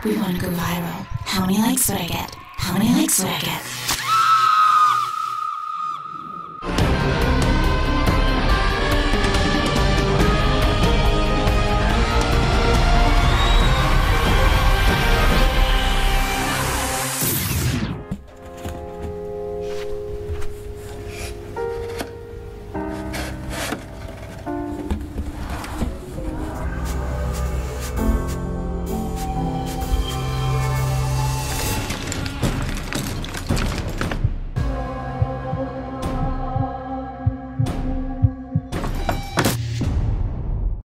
We want to go viral. How many likes would I get? How many likes would I get?